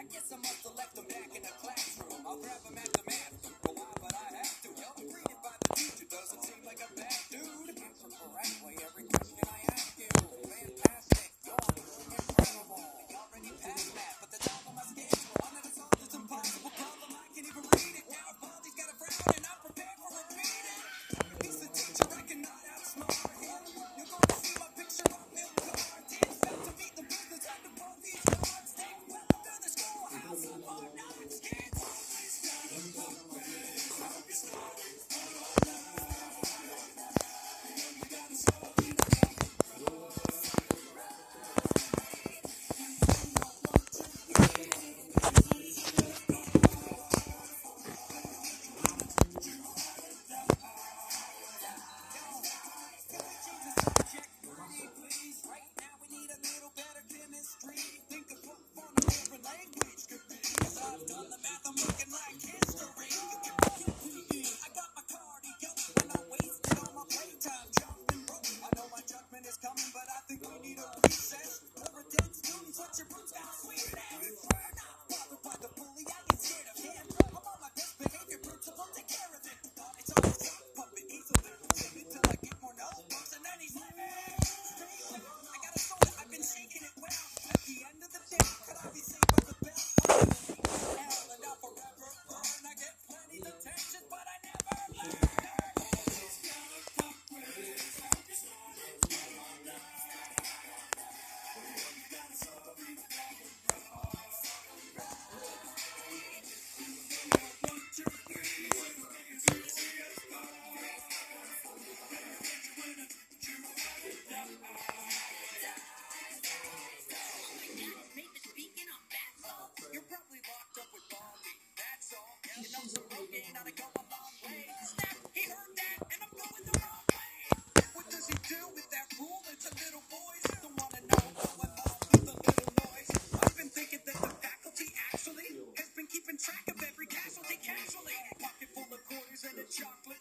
Guess I must have left them back in the classroom. I'll grab them at the math. Well, why would I have to? Help me read it by the teacher. Doesn't seem like a bad dude. Answer correctly every question I ask you. Fantastic. You're incredible. You already passed math, but the top of my schedule. I never solved this impossible problem. I can't even read it. Now Baldy's got a frown and I'm prepared for repeat it. He's the teacher I cannot outsmart him. You're going to see my picture on milk cards. It's about to beat the business out of both these cards. Take well under the schoolhouse of hard knocks. Kids. Right now we need a little better chemistry. Think of what form of different language could be. Cause I've done the math, I'm looking like history. I got my cardio and I wasted all my playtime jumping rope. I know my judgment is coming, but I think we need a recess. Or a dead student, what your broom's got sweet ass. We're not bothered by the bully, I get scared of him. I'm on my best behavior principle, take care of it. It's always sock puppet, he's a little timid till I get more notebooks and then he's living. I got a soul, I've been shaking it well. At the end of the day, could I be saved by the bell? Hell and I'll forever burn. I get plenty of attention, but I never learn. You're probably locked up with Baldy, that's all. You know some cocaine ought to go a long way. Snap, he heard that, and I'm going the wrong way. What does he do with that rule? It's a little boys don't wanna know what's going on with the little noise. I've been thinking that the faculty actually has been keeping track of every casualty casually. Pocket full of quarters and a chocolate